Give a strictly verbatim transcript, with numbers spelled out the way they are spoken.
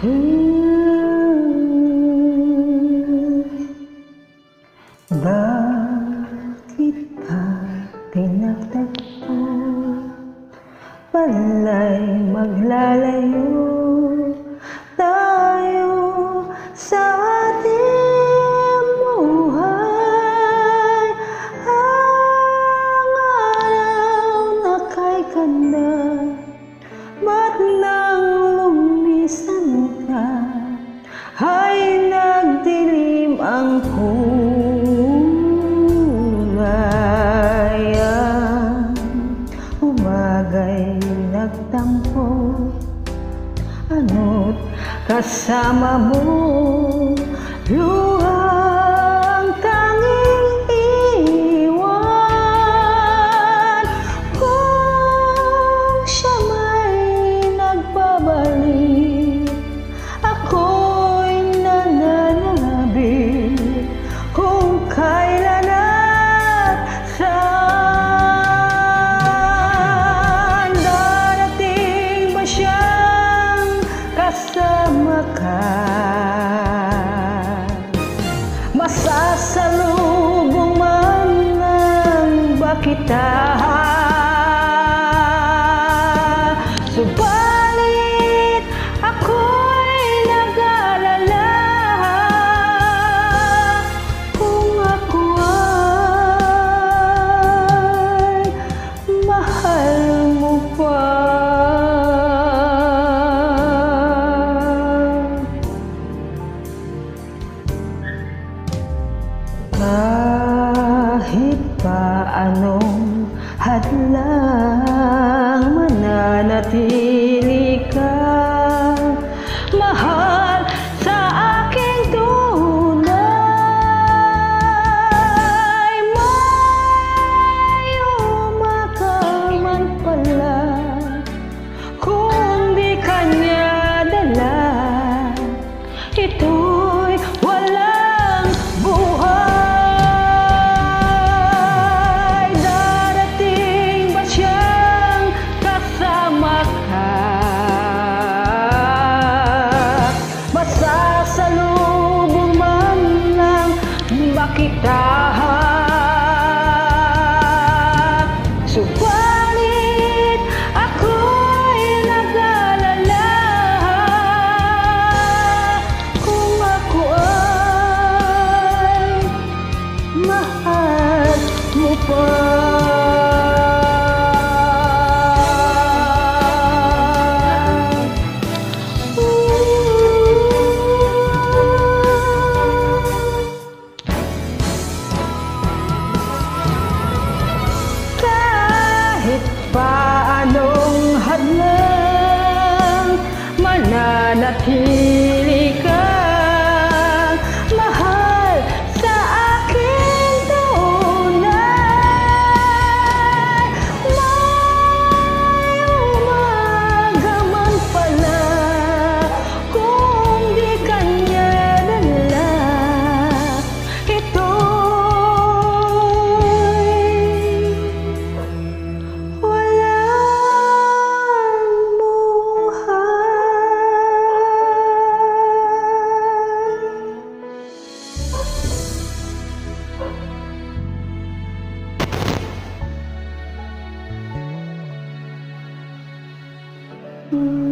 Bakit ba tinatagpo? Pala'y maglalayo tayo sa ating buhay. Ang araw na kay ganda, ba't nang lumisan ka ay nagdilim ang kulay. Ang umaga'y nagtampo, ano't kasama mo, luhang tanging iwan. Kung siya may nagbabalik, ako'y nananabik. Kung kailan at saan, darating ba siyang kasama ka? Masasalubong man lang ba kita? Subalit ako'y nag-aalala kung ako ay mahal mo pa. Kahit pa anong hadlang, mananatili kang mahal sa aking tunay. May umaga man pala, kung di kanya dala, ito'y walang buhay. Darating ba siyang kasama ka? Masasalubong man lang ba kita? Subalit ako'y nag-aalala kung ako ay mahal mo pa. Kahit paanong hadlang, mananatili kang mahal sa aking tunay. May umaga man pala, kung di kanya dala, ito'y walang buhay.